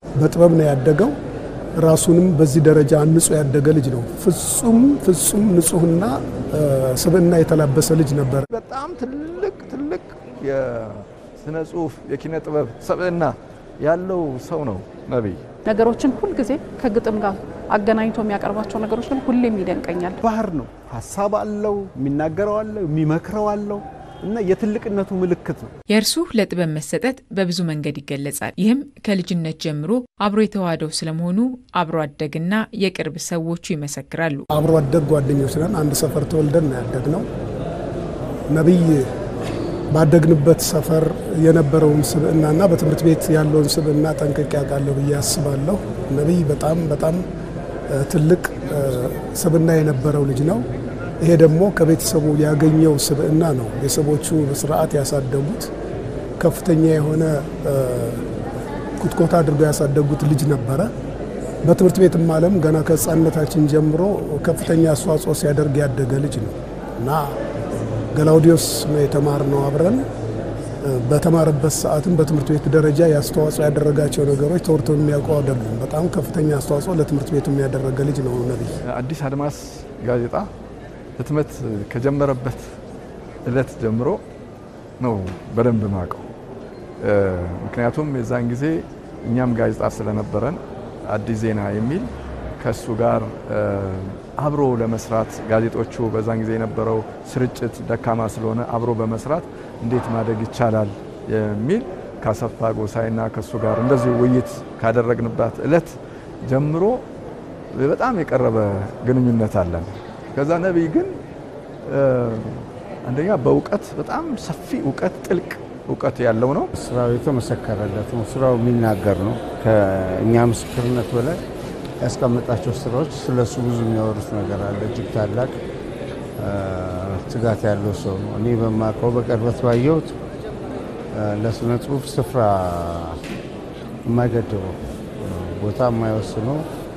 በጥበብ ነው ያደገው ራሱንም በዚህ ደረጃ አንጾ ያደገ ልጅ ነው ፍጹም ንጹህና ስብዕና የተላበሰ ልጅ ነበር በጣም ትልቅ የስነ ጽሁፍ የኪነ ጥበብ ስብዕና ያለው ሰው ነው ነብይ ነገሮችን ሁሉ ጊዜ ከግጥም ጋር አገናኝቶ የሚያቀርባቸው ነገሮች ግን ሁሌም ይደንቀኛል ባህር ነው ሐሳብ አለው የሚናገረው አለው የሚመክረው አለው እና የትልቅነቱ ምልክት ነው የእርሱ ለጥበብ መሰጠት በብዙ መንገድ ይገለጻል ይህም ከልጅነት ጀምሮ አብሮ የተዋደው ስለመሆኑ አብሮ አደግና የቅርብ ሰዎቹ ይመሰክራሉ አብሮ አደግ ጓደኞች ነን አንድ ሰፈር ተወልደን ያደግነው ነብይ ባደግንበት ሰፈር የነበረውን ስብዕናና በትምህርት ቤት ያለውን ስብዕና ጠንቅቄ ያውቃለሁ ብዬ አስባለሁ ነብይ በጣም ትልቅ ስብዕና የነበረው ልጅ ነው ይሄ ደግሞ ከቤተሰቡ ያገኘው ስብዕና ነው ቤተሰቦቹ በስርዓት ያሳደጉት ከፍተኛ የሆነ ኩትኮታ አድርገው ያሳደጉት ልጅ ነበረ በትምህርት ቤትም ዓለም ገና ከህፃንነታችን ጀምሮ ከፍተኛ አስተዋጽኦ ሲያደርግ ያደገ ልጅ ነው እና ገላውዲዮስ ነው የተማርነው አብረን በተማረበት ሰዓትም በትምህርት ቤት ደረጃ ያስተዋጽኦ ያደረጋቸው ነገሮች ተወርተው የሚያውቀው አይደሉም በጣም ከፍተኛ አስተዋጽኦ ለትምህርት ቤቱ የሚያደረገ ልጅ ነው ነብይ አዲስ አድማስ ጋዜጣ ህትመት ከጀመረበት እለት ጀምሮ ነው በደንብ ማቀው ምክንያቱም የዛን ጊዜ እኛም ጋዜጣ ስለነበረን አዲስ ዜና የሚል ከሱ ጋር አብሮ ለመስራት ጋዜጦቹ በዛን ጊዜ የነበረው ስርጭት ደካማ ስለሆነ አብሮ በመስራት እንዴት ማደግ ይቻላል የሚል ካሰፋ ጎሳይና ከሱ ጋር እንደዚህ ውይይት ካደረግንባት እለት ጀምሮ በጣም የቀረበ ግንኙነት አለን ከዛ ነብይ ግን አንደኛ በእውቀት በጣም ሰፊ እውቀት ጥልቅ እውቀት ያለው ነው ስራው የተመሰከረለት ነው ስራው የሚናገር ነው ከኛ ምስክርነት በላይ ያስቀመጣቸው ስራዎች ስለሱ ብዙ የሚያወሩት ነገር አለ እጅግ ታላቅ ትጋት ያለው ሰው ነው እኔ በማቀው በቅርበት ባየሁት ለስነ ጽሁፍ ስፍራ የማይገድበው ቦታ የማይወስነው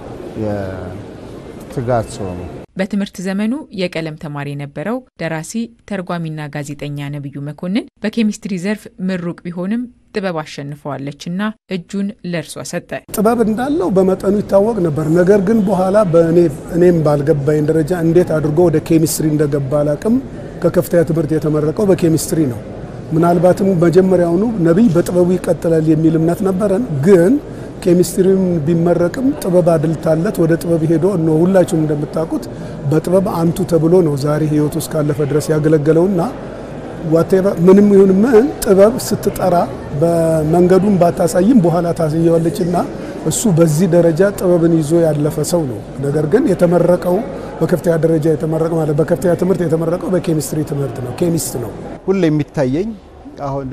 የትጋት ሰው ነው በትምህርት ዘመኑ የቀለም ተማሪ የነበረው ደራሲ ተርጓሚና ጋዜጠኛ ነብዩ መኮንን በኬሚስትሪ ዘርፍ ምሩቅ ቢሆንም ጥበብ አሸንፈዋለችና እጁን ለርሷ ሰጠ ጥበብ እንዳለው በመጠኑ ይታወቅ ነበር ነገር ግን በኋላ በእኔም ባልገባኝ ደረጃ እንዴት አድርጎ ወደ ኬሚስትሪ እንደገባ አላቅም ከከፍተኛ ትምህርት የተመረቀው በኬሚስትሪ ነው ምናልባትም መጀመሪያውኑ ነብይ በጥበቡ ይቀጥላል የሚል እምነት ነበረን ግን ኬሚስትሪም ቢመረቅም ጥበብ አድልታለት ወደ ጥበብ ሄዶ ነው ሁላችሁም እንደምታውቁት በጥበብ አንቱ ተብሎ ነው ዛሬ ህይወቱ እስካለፈ ድረስ ያገለገለውና whatever ምንም ይሁን ምን ጥበብ ስትጠራ በመንገዱን ባታሳይም በኋላ ታሳየዋለችና እሱ በዚህ ደረጃ ጥበብን ይዞ ያለፈ ሰው ነው ነገር ግን የተመረቀው በከፍተኛ ደረጃ የተመረቀው ማለት በከፍተኛ ትምህርት የተመረቀው በኬሚስትሪ ትምህርት ነው ኬሚስት ነው ሁሉ የሚታየኝ አሁን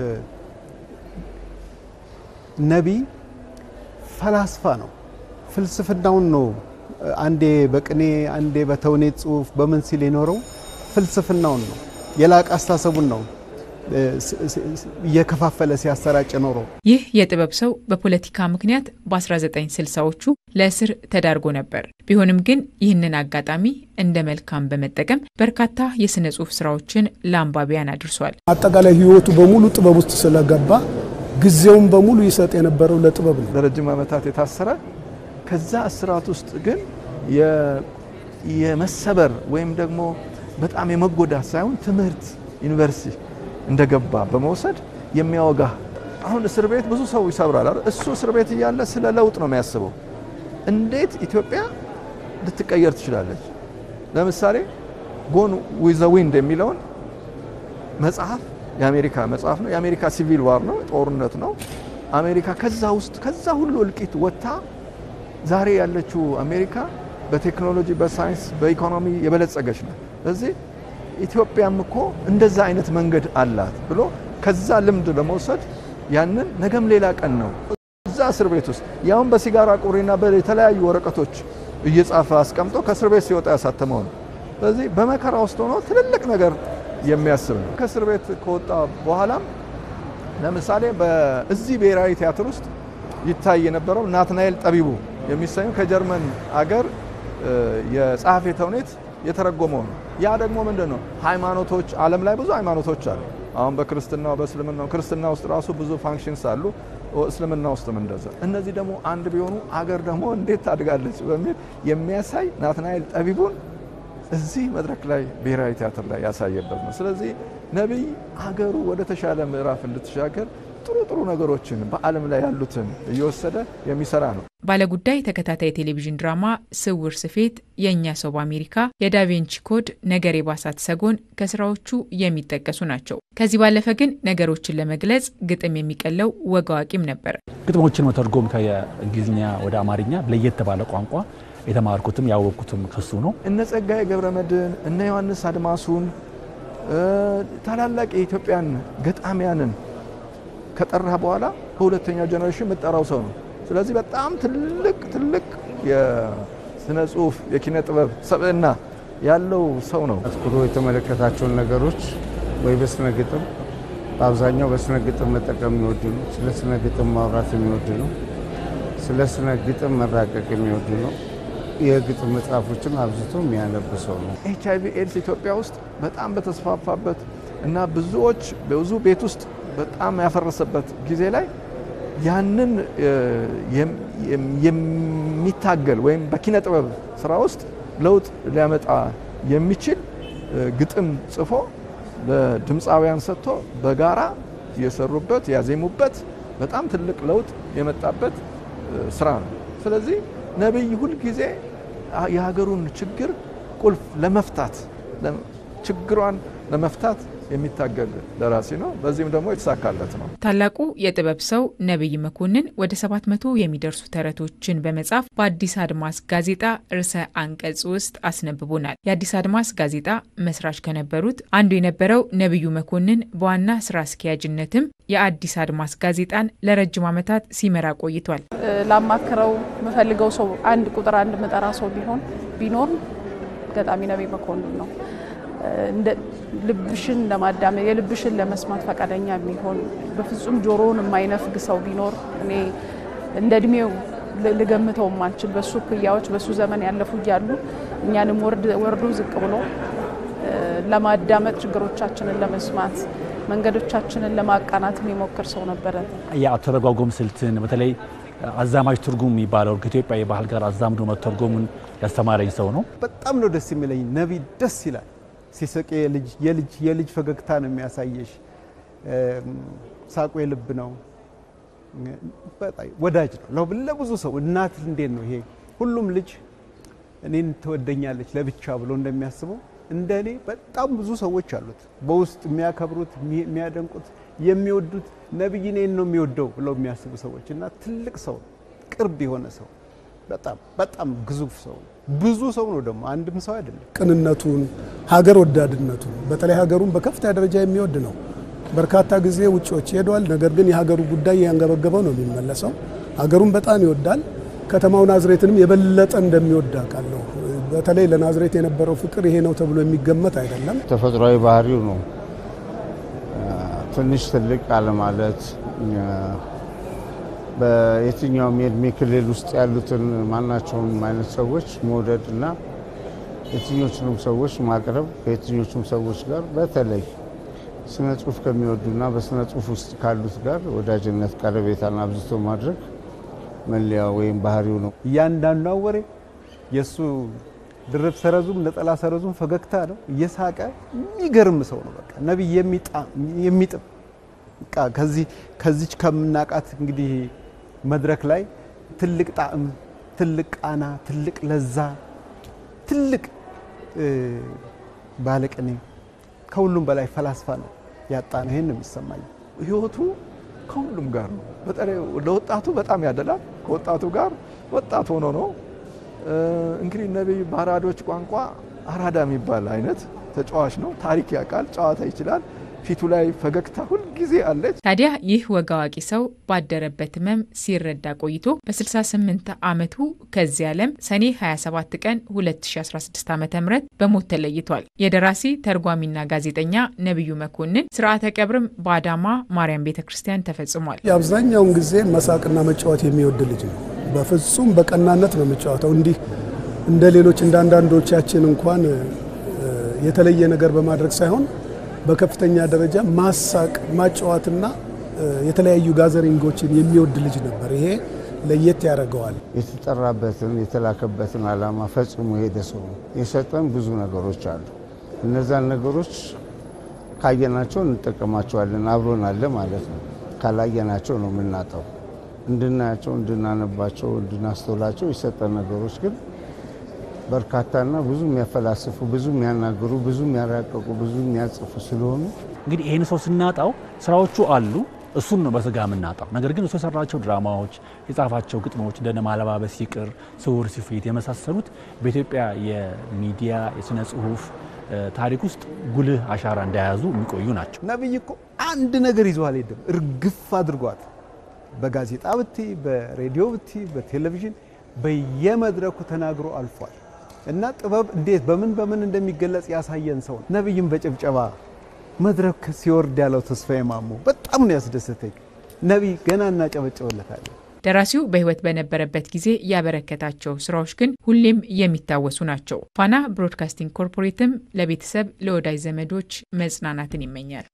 ነብይ ፈላስፋ ነው ፍልስፍናውን ነው አንዴ በቅኔ አንዴ በተውኔት ጽሁፍ በምን ሲል የኖረው ፍልስፍናውን ነው የላቀ አስተሳሰቡን ነው የከፋፈለ ሲያሰራጭ ኖሮ ይህ የጥበብ ሰው በፖለቲካ ምክንያት በ1960ዎቹ ለእስር ተዳርጎ ነበር ቢሆንም ግን ይህንን አጋጣሚ እንደ መልካም በመጠቀም በርካታ የስነ ጽሁፍ ስራዎችን ለአንባቢያን አድርሷል አጠቃላይ ህይወቱ በሙሉ ጥበብ ውስጥ ስለገባ ጊዜውን በሙሉ ይሰጥ የነበረው ለጥበብ ነው ለረጅም ዓመታት የታሰረ ከዛ እስራት ውስጥ ግን የመሰበር ወይም ደግሞ በጣም የመጎዳት ሳይሆን ትምህርት ዩኒቨርሲቲ እንደገባ በመውሰድ የሚያወጋ አሁን እስር ቤት ብዙ ሰው ይሰብራል አይደል እሱ እስር ቤት እያለ ስለ ለውጥ ነው የሚያስበው እንዴት ኢትዮጵያ ልትቀየር ትችላለች ለምሳሌ ጎን ዊዝ ዘ ዊንድ የሚለውን መጽሐፍ የአሜሪካ መጽሐፍ ነው የአሜሪካ ሲቪል ዋር ነው ጦርነት ነው አሜሪካ ከዛ ውስጥ ከዛ ሁሉ እልቂት ወጣ ዛሬ ያለችው አሜሪካ በቴክኖሎጂ በሳይንስ በኢኮኖሚ የበለጸገች ነው ስለዚህ ኢትዮጵያም እኮ እንደዛ አይነት መንገድ አላት ብሎ ከዛ ልምድ ለመውሰድ ያንን ነገም ሌላ ቀን ነው እዛ እስር ቤት ውስጥ ያውን በሲጋራ ቁሪና በተለያዩ ወረቀቶች እየጻፈ አስቀምጦ ከእስር ቤት ሲወጣ ያሳተመው ነው ስለዚህ በመከራ ውስጥ ሆኖ ትልልቅ ነገር የሚያስብ ነው ከእስር ቤት ከወጣ በኋላም ለምሳሌ በዚህ ብሔራዊ ቲያትር ውስጥ ይታይ የነበረው ናትናኤል ጠቢቡ የሚሰኘው ከጀርመን አገር የጸሐፌ ተውኔት የተረጎመው ነው ያ ደግሞ ምንድነው ሃይማኖቶች ዓለም ላይ ብዙ ሃይማኖቶች አሉ አሁን በክርስትናው በእስልምናው ክርስትና ውስጥ ራሱ ብዙ ፋንክሽንስ አሉ እስልምና ውስጥም እንደዛ። እነዚህ ደግሞ አንድ ቢሆኑ አገር ደግሞ እንዴት ታድጋለች በሚል የሚያሳይ ናትናኤል ጠቢቡን እዚህ መድረክ ላይ ብሔራዊ ቲያትር ላይ ያሳየበት ነው። ስለዚህ ነብይ አገሩ ወደ ተሻለ ምዕራፍ እንድትሻገር ጥሩ ነገሮችን በዓለም ላይ ያሉትን እየወሰደ የሚሰራ ነው። ባለጉዳይ ተከታታይ ቴሌቪዥን ድራማ ስውር ስፌት፣ የኛ ሰው በአሜሪካ፣ የዳቪንቺ ኮድ፣ ነገር የባሳት ሰጎን ከስራዎቹ የሚጠቀሱ ናቸው። ከዚህ ባለፈ ግን ነገሮችን ለመግለጽ ግጥም የሚቀለው ወግ አዋቂም ነበር። ግጥሞችን መተርጎም ከእንግሊዝኛ ወደ አማርኛ ለየት ባለ ቋንቋ የተማርኩትም ያወቅኩትም ከሱ ነው። እነ ጸጋዬ ገብረመድህን እነ ዮሐንስ አድማሱን ታላላቅ የኢትዮጵያን ገጣሚያንን ከጠራ በኋላ በሁለተኛው ጀነሬሽን መጣራው ሰው ነው። ስለዚህ በጣም ትልቅ የስነ ጽሁፍ የኪነ ጥበብ ሰብዕና ያለው ሰው ነው። አትኩሮ የተመለከታቸውን ነገሮች ወይ በስነ ግጥም በአብዛኛው በስነ ግጥም መጠቀም የሚወድ ነው። ስለ ስነ ግጥም ማውራት የሚወድ ነው። ስለ ስነ ግጥም መራቀቅ የሚወድ ነው። የግጥም መጽሐፎችን አብዝቶ የሚያነብ ሰው ነው። HIV ኤድስ ኢትዮጵያ ውስጥ በጣም በተስፋፋበት እና ብዙዎች በብዙ ቤት ውስጥ በጣም ያፈረሰበት ጊዜ ላይ ያንን የሚታገል ወይም በኪነ ጥበብ ስራ ውስጥ ለውጥ ሊያመጣ የሚችል ግጥም ጽፎ ለድምፃውያን ሰጥቶ በጋራ የሰሩበት ያዜሙበት በጣም ትልቅ ለውጥ የመጣበት ስራ ነው። ስለዚህ ነብይ ሁሉ ጊዜ የሀገሩን ችግር ቁልፍ ለመፍታት ችግሯን ለመፍታት የሚታገል ደራሲ ነው። በዚህም ደግሞ የተሳካለት ነው። ታላቁ የጥበብ ሰው ነብይ መኮንን ወደ 700 የሚደርሱ ተረቶችን በመጻፍ በአዲስ አድማስ ጋዜጣ ርዕሰ አንቀጽ ውስጥ አስነብቦናል። የአዲስ አድማስ ጋዜጣ መስራች ከነበሩት አንዱ የነበረው ነብዩ መኮንን በዋና ስራ አስኪያጅነትም የአዲስ አድማስ ጋዜጣን ለረጅም ዓመታት ሲመራ ቆይቷል። ላማክረው መፈልገው ሰው አንድ ቁጥር አንድ መጠራ ሰው ቢኖር ገጣሚ ነብይ መኮንን ነው። እንደ ልብሽን ለማዳመጥ የልብሽን ለመስማት ፈቃደኛ የሚሆን በፍጹም ጆሮውን የማይነፍግ ሰው ቢኖር እኔ እንደ እድሜው ልገምተው ማልችል በሱ ኩያዎች በሱ ዘመን ያለፉ ይያሉ እኛንም ወርዶ ዝቅ ብሎ ለማዳመጥ ችግሮቻችንን ለመስማት መንገዶቻችንን ለማቃናት የሚሞክር ሰው ነበር። የአተረጓጎም ስልትን በተለይ አዛማጅ ትርጉም የሚባለው ከኢትዮጵያ የባህል ጋር አዛምዶ መተርጎምን ያስተማረኝ ሰው ነው። በጣም ነው ደስ የሚለኝ። ነብይ ደስ ይላል። ሲሰቅ የልጅ ፈገግታ ነው የሚያሳየሽ። ሳቁ የልብ ነው። በጣም ወዳጅ ነው ለብዙ ሰው። እናት እንዴት ነው ይሄ ሁሉም ልጅ እኔን ትወደኛለች ለብቻ ብሎ እንደሚያስበው እንደኔ በጣም ብዙ ሰዎች አሉት በውስጥ የሚያከብሩት የሚያደንቁት የሚወዱት ነብይ እኔን ነው የሚወደው ብለው የሚያስቡ ሰዎች እና ትልቅ ሰው ቅርብ የሆነ ሰው በጣም ግዙፍ ሰው ብዙ ሰው ነው ደግሞ አንድም ሰው አይደለም። ቅንነቱን ሀገር ወዳድነቱን በተለይ ሀገሩን በከፍተኛ ደረጃ የሚወድ ነው። በርካታ ጊዜ ውጪዎች ሄዷል። ነገር ግን የሀገሩ ጉዳይ ያንገበገበው ነው የሚመለሰው። ሀገሩን በጣም ይወዳል። ከተማው ናዝሬትንም የበለጠ እንደሚወድ አውቃለሁ። በተለይ ለናዝሬት የነበረው ፍቅር ይሄ ነው ተብሎ የሚገመት አይደለም። ተፈጥሯዊ ባህሪው ነው። ትንሽ ትልቅ አለ ማለት በየትኛውም የእድሜ ክልል ውስጥ ያሉትን ማናቸውም አይነት ሰዎች መውደድና የትኞቹንም ሰዎች ማቅረብ ከየትኞቹም ሰዎች ጋር በተለይ ስነ ጽሁፍ ከሚወዱና በስነ ጽሁፍ ውስጥ ካሉት ጋር ወዳጅነት ቀረቤታን አብዝቶ ማድረግ መለያው ወይም ባህሪው ነው። እያንዳንዱ ወሬ የሱ ድርብ ሰረዙም ነጠላ ሰረዙም ፈገግታ ነው። እየሳቀ የሚገርም ሰው ነው። በቃ ነብይ የሚጥም በቃ ከዚህ ከምናቃት እንግዲህ መድረክ ላይ ትልቅ ጣዕም፣ ትልቅ ቃና፣ ትልቅ ለዛ፣ ትልቅ ባለቅኔ ከሁሉም በላይ ፈላስፋ ነው ያጣ ነው። ይሄን ነው የሚሰማኝ። ህይወቱ ከሁሉም ጋር ነው። በተለይ ለወጣቱ በጣም ያደላል። ከወጣቱ ጋር ወጣት ሆኖ ነው እንግዲህ ነብይ በአራዶች ቋንቋ አራዳ የሚባል አይነት ተጫዋች ነው። ታሪክ ያውቃል፣ ጨዋታ ይችላል። ፊቱ ላይ ፈገግታ ሁሉ ጊዜ አለች። ታዲያ ይህ ወግ አዋቂ ሰው ባደረበት ህመም ሲረዳ ቆይቶ በ68 ዓመቱ ከዚህ ዓለም ሰኔ 27 ቀን 2016 ዓ.ም በሞት ተለይቷል። የደራሲ ተርጓሚና ጋዜጠኛ ነብዩ መኮንን ስርዓተ ቀብርም በአዳማ ማርያም ቤተክርስቲያን ተፈጽሟል። የአብዛኛውን ጊዜ መሳቅና መጫወት የሚወድ ልጅ ነው። በፍጹም በቀናነት ነው የሚጫወተው። እንዲህ እንደ ሌሎች እንዳንዳንዶቻችን እንኳን የተለየ ነገር በማድረግ ሳይሆን በከፍተኛ ደረጃ ማሳቅ ማጫወትና የተለያዩ ጋዘሪንጎችን የሚወድ ልጅ ነበር። ይሄ ለየት ያደርገዋል። የተጠራበትን የተላከበትን ዓላማ ፈጽሞ የሄደ ሰው ነው። የሰጠን ብዙ ነገሮች አሉ። እነዛን ነገሮች ካየናቸው እንጠቀማቸዋለን፣ አብሮን አለ ማለት ነው። ካላየናቸው ነው የምናጣው። እንድናያቸው፣ እንድናነባቸው፣ እንድናስተውላቸው የሰጠን ነገሮች ግን በርካታና ብዙ የሚያፈላስፉ፣ ብዙ የሚያናግሩ፣ ብዙ የሚያራቀቁ፣ ብዙ የሚያጽፉ ስለሆኑ እንግዲህ ይህን ሰው ስናጣው ስራዎቹ አሉ፣ እሱን ነው በስጋ የምናጣው። ነገር ግን እሱ የሰራቸው ድራማዎች፣ የጻፋቸው ግጥሞች እንደነ ማለባበስ ይቅር፣ ስውር ስፌት የመሳሰሉት በኢትዮጵያ የሚዲያ የስነ ጽሁፍ ታሪክ ውስጥ ጉልህ አሻራ እንደያዙ የሚቆዩ ናቸው። ነብይ እኮ አንድ ነገር ይዞ አልሄድም፣ እርግፍ አድርጓት። በጋዜጣ ብቲ፣ በሬዲዮ ብቲ፣ በቴሌቪዥን በየመድረኩ ተናግሮ አልፏል። እና ጥበብ እንዴት በምን እንደሚገለጽ ያሳየን ሰው ነብይም በጭብጨባ መድረክ ሲወርድ ያለው ተስፋዬ ማሞ በጣም ነው ያስደሰተኝ። ነብይ ገና እናጨበጨበለታለን። ደራሲው በህይወት በነበረበት ጊዜ ያበረከታቸው ስራዎች ግን ሁሌም የሚታወሱ ናቸው። ፋና ብሮድካስቲንግ ኮርፖሬትም ለቤተሰብ ለወዳጅ ዘመዶች መጽናናትን ይመኛል።